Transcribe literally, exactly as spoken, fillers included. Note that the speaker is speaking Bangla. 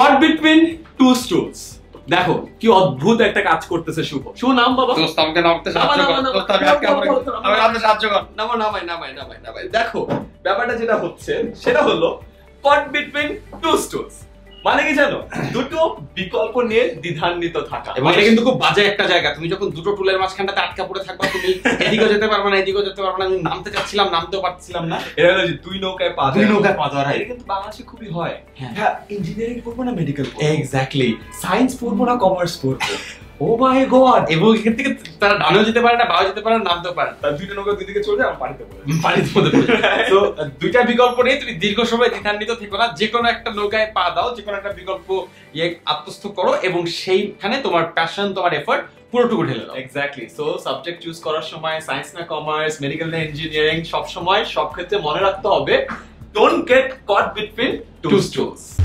caught between two stools. দেখো কি অদ্ভুত একটা কাজ করতেছে শুভ। শুভ নাম বাবা। দোস্ত আমাকে নামতে সাহায্য কর। দোস্ত আমি আটকে পড়ে গেছি। আমি নামতে সাহায্য কর। নামো নামাই নামাই নামাই নামাই। দেখো ব্যাপারটা যেটা হচ্ছে সেটা হলো caught between two stools। মানে কি জানো, দুটো বিকল্প নিয়ে দ্বিধান্বিত থাকা। এবং এটা কিন্তু খুব বাজে একটা জায়গা। তুমি যখন দুটো টুলের মাঝখানটাতে আটকা পড়ে থাকবা, তুমি এদিকেও যেতে পারবে না এদিকেও যেতে পারবে না। আমি নামতে চাচ্ছিলাম, নামতেও পারছিলাম না। এটা হলো যে দুই নৌকায় পা দুই নৌকায় পা দেওয়া। এটা কিন্তু বাংলাদেশে খুবই হয়। হ্যাঁ, ইঞ্জিনিয়ারিং পড়বো না মেডিকেল পড়বো, এক্স্যাক্টলি। সায়েন্স পড়বো না কমার্স পড়বো। Oh my god. এবং এখান থেকে তারা ডানেও যেতে পারে না, বাঁও যেতে পারে না, নামতেও পারে না। তার দুইটা নৌকা দুই দিকে চলে যায়, আমার পানিতে পড়ে পানির মধ্যে পড়ে যায়। তো দুইটা বিকল্প নিয়ে তুমি দীর্ঘ সময় দ্বিধান্বিত থেকো না, যে কোনো একটা নৌকায় পা দাও, যে কোনো একটা বিকল্প ইয়ে আত্মস্থ করো এবং সেইখানে তোমার প্যাশন, তোমার এফর্ট পুরোটুকু ঢেলে দাও। এক্স্যাক্টলি। সো সাবজেক্ট চুজ করার সময় সায়েন্স না কমার্স, মেডিকেল না ইঞ্জিনিয়ারিং, সব সময় সব ক্ষেত্রে মনে রাখতে হবে don't get caught between two স্টুলস।